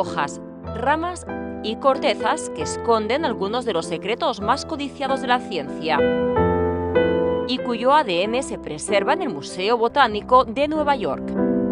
hojas, ramas y cortezas que esconden algunos de los secretos más codiciados de la ciencia y cuyo ADN se preserva en el Museo Botánico de Nueva York.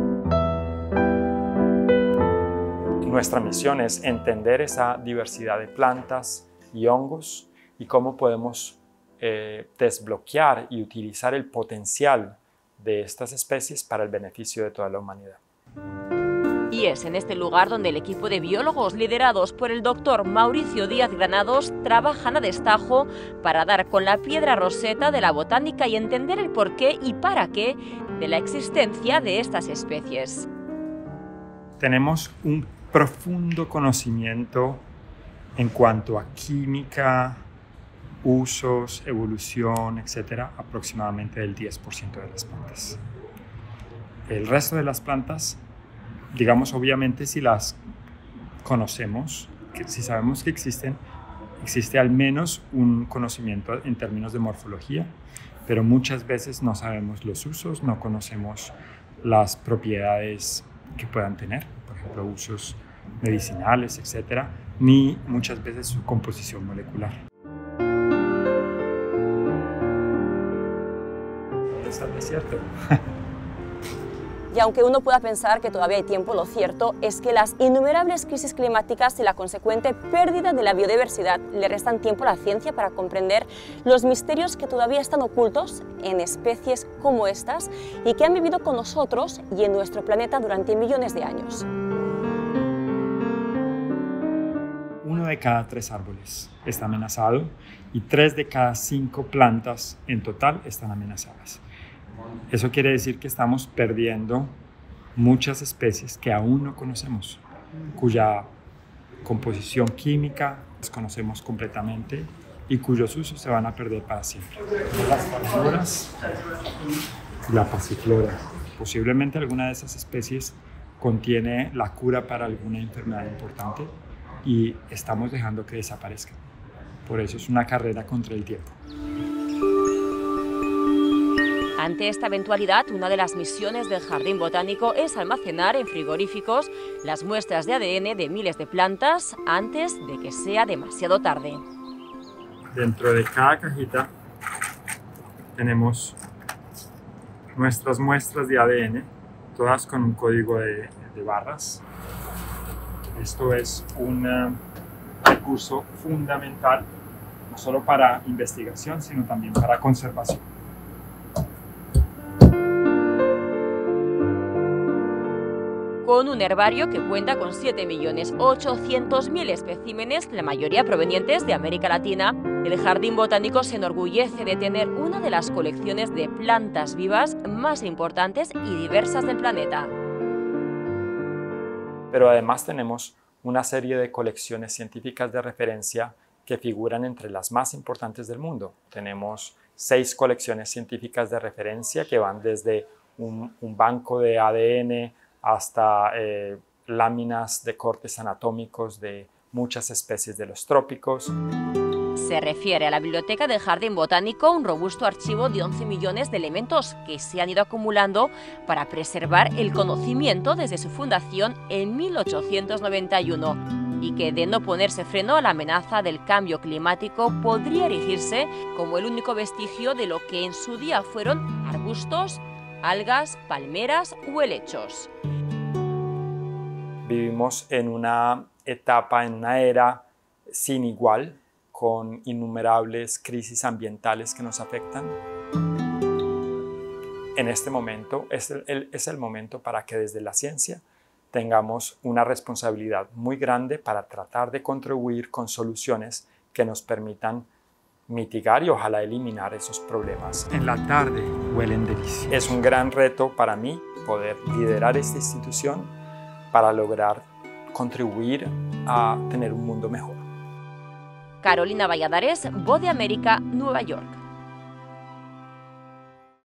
Nuestra misión es entender esa diversidad de plantas y hongos y cómo podemos desbloquear y utilizar el potencial de estas especies para el beneficio de toda la humanidad. Y es en este lugar donde el equipo de biólogos liderados por el doctor Mauricio Díaz Granados trabajan a destajo para dar con la piedra roseta de la botánica y entender el porqué y para qué de la existencia de estas especies. Tenemos un profundo conocimiento en cuanto a química, usos, evolución, etcétera, aproximadamente del 10% de las plantas. El resto de las plantas, digamos, obviamente si las conocemos, si sabemos que existen, existe al menos un conocimiento en términos de morfología, pero muchas veces no sabemos los usos, no conocemos las propiedades que puedan tener, por ejemplo, usos medicinales, etcétera, ni muchas veces su composición molecular. Está el desierto. Y aunque uno pueda pensar que todavía hay tiempo, lo cierto es que las innumerables crisis climáticas y la consecuente pérdida de la biodiversidad le restan tiempo a la ciencia para comprender los misterios que todavía están ocultos en especies como estas y que han vivido con nosotros y en nuestro planeta durante millones de años. 1 de cada 3 árboles está amenazado y 3 de cada 5 plantas en total están amenazadas. Eso quiere decir que estamos perdiendo muchas especies que aún no conocemos, cuya composición química desconocemos completamente y cuyos usos se van a perder para siempre. Las palmeras y la pasiflora. Posiblemente alguna de esas especies contiene la cura para alguna enfermedad importante y estamos dejando que desaparezcan. Por eso es una carrera contra el tiempo. Ante esta eventualidad, una de las misiones del Jardín Botánico es almacenar en frigoríficos las muestras de ADN de miles de plantas antes de que sea demasiado tarde. Dentro de cada cajita tenemos nuestras muestras de ADN, todas con un código de barras. Esto es un recurso fundamental, no solo para investigación, sino también para conservación. Con un herbario que cuenta con 7.800.000 especímenes, la mayoría provenientes de América Latina, el Jardín Botánico se enorgullece de tener una de las colecciones de plantas vivas más importantes y diversas del planeta. Pero además tenemos una serie de colecciones científicas de referencia que figuran entre las más importantes del mundo. Tenemos 6 colecciones científicas de referencia que van desde un banco de ADN hasta láminas de cortes anatómicos de muchas especies de los trópicos. Se refiere a la biblioteca del Jardín Botánico, un robusto archivo de 11 millones de elementos que se han ido acumulando para preservar el conocimiento desde su fundación en 1891 y que, de no ponerse freno a la amenaza del cambio climático, podría erigirse como el único vestigio de lo que en su día fueron arbustos, algas, palmeras o helechos. Vivimos en una etapa, en una era sin igual, con innumerables crisis ambientales que nos afectan. En este momento es el momento para que desde la ciencia tengamos una responsabilidad muy grande para tratar de contribuir con soluciones que nos permitan mitigar y ojalá eliminar esos problemas. En la tarde huelen deliciosos. Es un gran reto para mí poder liderar esta institución para lograr contribuir a tener un mundo mejor. Carolina Valladares, Voz de América, Nueva York.